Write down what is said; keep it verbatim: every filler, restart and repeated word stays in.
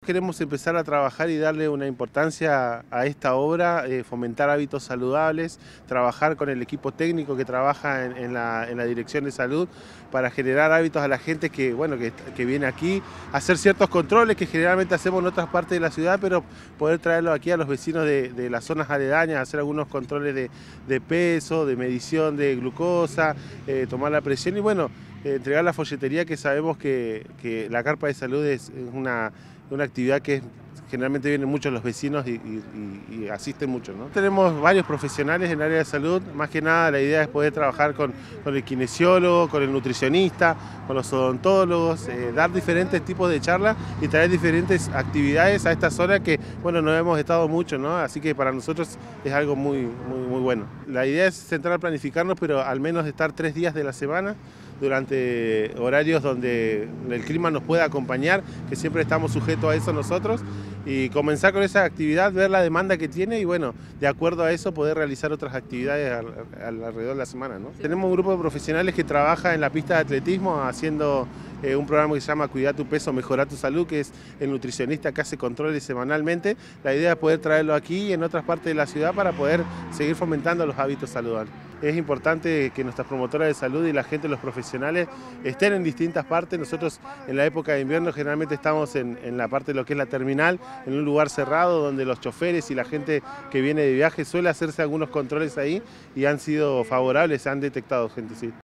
Queremos empezar a trabajar y darle una importancia a esta obra, eh, fomentar hábitos saludables, trabajar con el equipo técnico que trabaja en, en la, en la Dirección de Salud para generar hábitos a la gente que, bueno, que, que viene aquí, hacer ciertos controles que generalmente hacemos en otras partes de la ciudad, pero poder traerlo aquí a los vecinos de, de las zonas aledañas, hacer algunos controles de, de peso, de medición de glucosa, eh, tomar la presión y bueno, eh, entregar la folletería que sabemos que, que la carpa de salud es, es una una actividad que generalmente vienen muchos los vecinos y, y, y asisten mucho, ¿no? Tenemos varios profesionales en el área de salud, más que nada la idea es poder trabajar con, con el kinesiólogo, con el nutricionista, con los odontólogos, eh, dar diferentes tipos de charlas y traer diferentes actividades a esta zona que, bueno, no hemos estado mucho, ¿no? Así que para nosotros es algo muy, muy, muy bueno. La idea es centrar planificarnos, pero al menos estar tres días de la semana, durante horarios donde el clima nos pueda acompañar, que siempre estamos sujetos a eso nosotros, y comenzar con esa actividad, ver la demanda que tiene y bueno, de acuerdo a eso poder realizar otras actividades al, al, alrededor de la semana, ¿no? Tenemos un grupo de profesionales que trabaja en la pista de atletismo haciendo eh, un programa que se llama Cuidar tu peso, mejorar tu salud, que es el nutricionista que hace controles semanalmente. La idea es poder traerlo aquí y en otras partes de la ciudad para poder seguir fomentando los hábitos saludables. Es importante que nuestras promotoras de salud y la gente, los profesionales, estén en distintas partes. Nosotros en la época de invierno generalmente estamos en, en la parte de lo que es la terminal, en un lugar cerrado donde los choferes y la gente que viene de viaje suele hacerse algunos controles ahí y han sido favorables, se han detectado gente, sí.